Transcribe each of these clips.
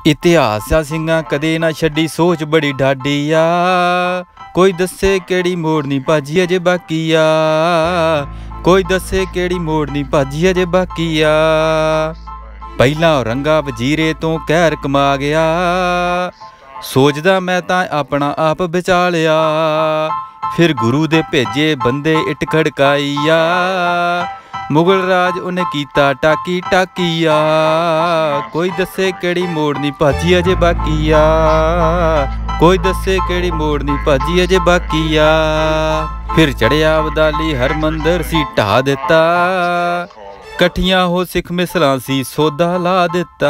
इतिहास आ ਸਿੰਘਾਂ कदे ना छड्डी सोच बड़ी ढाडी आ कोई दस्से केड़ी मोड़नी भाजी अजे बाकी आ कोई दस्से केड़ी मोड़नी भाजी अजे बाकी आ पहला औरंगा वजीरे तो कहर कमा गया सोचदा मैं तां अपना आप बचा लिया फिर गुरु दे भेजे बंदे इट खड़काई आ मुगल राज उन्हें कीता टाकी टाकी आ कोई दस्से केड़ी मोड़नी भाजी अजे बाकी आ कोई दस्से केड़ी मोड़नी भाजी अजे बाकी आ फिर चढ़िया अबदाली हरमंदर सी ढा दिता कट्ठियां हो सिख मिसलां सी सौदा ला दिता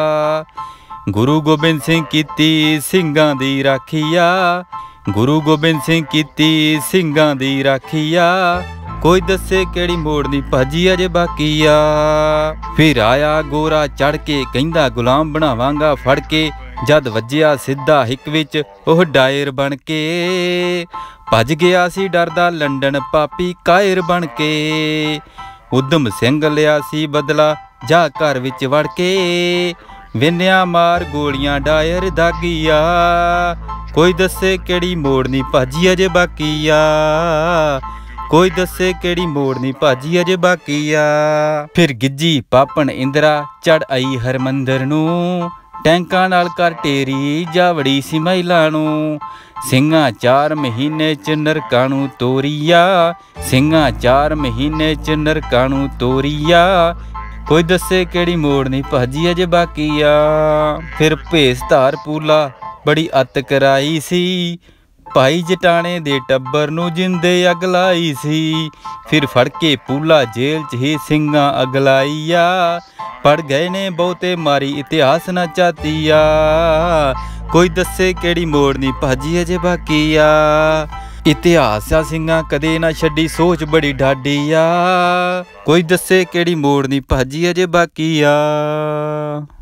गुरु गोबिंद सिंह कीती ਸਿੰਘਾਂ दी राखी आ गुरु गोबिंद सिंह कीती ਸਿੰਘਾਂ दी राखी आ कोई दस्से केड़ी मोड़नी भाजी अजे बाकी आ फिर आया गोरा चढ़ के कहंदा गुलाम बनावांगा फड़ के जद वज्जिया सिद्धा हिक विच ओह डायर बन के भज गया सी डरदा लंडन पापी कायर बन के उधम सिंह लिया सी बदला जा घर विच वड़ के विन्या मार गोलियां डायर दागी आ कोई दस्से केड़ी मोड़नी भाजी अजे बाकी आ कोई दस्से केड़ी मोड़नी भाजी अजे बाकी आ फिर गिज्जी पापन इंदिरा चढ़ आई हरमंदर नू टैंकां नाल कर टेरी जावड़ी सी महिला नू ਸਿੰਘਾਂ 4 महीने च नरकां नू तोरिया ਸਿੰਘਾਂ 4 महीने च नरकां नू तोरिया कोई दस्से केड़ी मोड़नी भाजी अजे बाकी आ फिर भेस धार पूला बड़ी अत कराई सी भाई जटाने दे टब्बर नू जिंदे अग लाई सी फिर फड़ के पूला जेल च ही ਸਿੰਘਾਂ अगलाई आ पड़ गए ने बहुते मारी इतिहास ना चाहती आ कोई दस्से केड़ी मोड़नी भाजी अजे बाकी आ इतिहास आ ਸਿੰਘਾਂ कदे ना छड्डी सोच बड़ी ढाडी आ कोई दस्से केड़ी मोड़नी भाजी अजे बाकी आ।